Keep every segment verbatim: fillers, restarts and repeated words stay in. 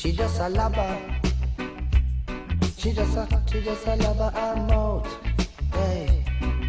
She just a lover. She just a, she just a lover I'm out. Hey.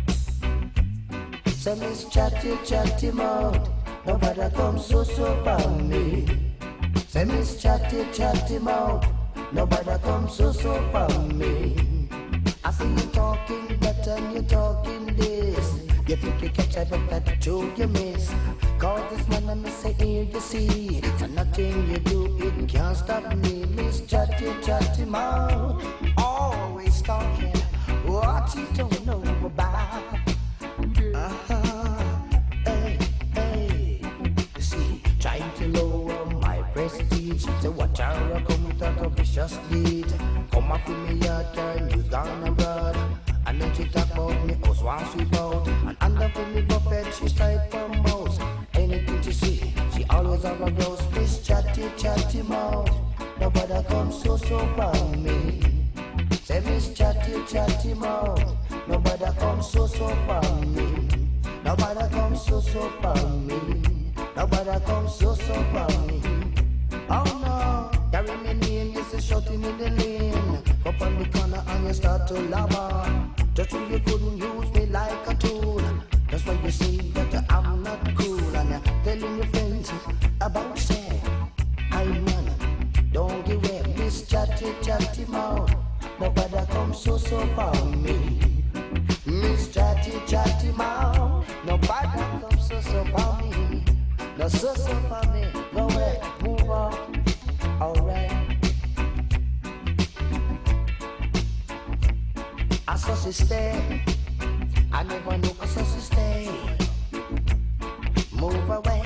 Say Miss Chatty Chatty mouth. Nobody come so so by me. Say Miss Chatty Chatty mouth. Nobody come so so by me. I see you talking that and you talking this. You think you catch up but that too you miss. Cause this man and me say here you see. So nothing you do it can't stop me. Miss Chatty Chatty mouth. Always talking what you don't know about. Uh-huh. Hey, hey. You see, trying to lower my prestige. So watch out, I come with a vicious deed. Come up with me yard, turn you down abroad. And then she talk about me house once we bout. And under for me buffet, she straight from mouse. Anything she see, she always have a grouse. Miss Chatty Chatty mouth. Nobody come so so by me. Say Miss Chatty Chatty mouth. Nobody come so so by me. Nobody come so so by me. Nobody come so so by me. Oh no, carry me name, you say shouting in the lane. Up on the corner and you start to lava. Just so you couldn't use me like a tool. That's why you say that I'm not cool. And you're telling your friends about say I man, don't give up Miss Chatty Chatty mouth. Nobody come so so by me. Miss Chatty Chatty mouth. Nobody come so so by me. No so so by me. Go away, move on. Alright. I saw she stay. I never knew I saw she stay. Move away.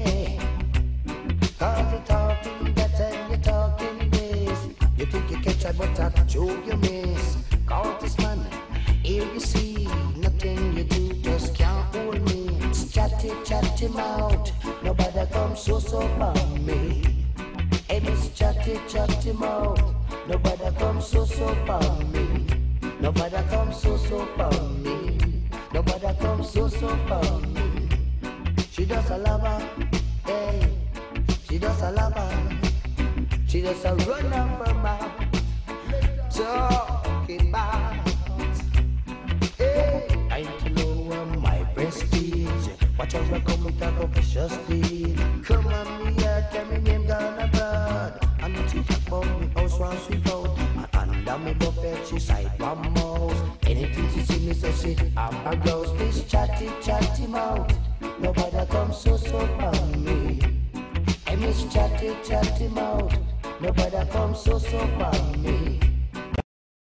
Cause you're talking that and you're talking this. You think you catch a but I choke you miss. Cause this man, here you see. Nothing you do just can't hold me. It's Chatty Chatty mouth. Nobody come so so by me. Hey Miss Chatty Chatty mouth. Nobody come so so by me. Nobody come so so by me. Nobody come so so by me. She does a lover, hey. She does a lover. She does a run up her mouth. Talking about, hey. Time to lower my prestige. Watch out, I come with a vicious deed. Come on me, yeah, tell me name gone abroad. And then she talk about me house once we out. And under me buffet, she side one mouse. Anything she see me say she I'm a grouse. Miss Chatty Chatty mouth. Nobody come so so by me. Hey Miss Chatty Chatty mouth. Nobody come so so by me.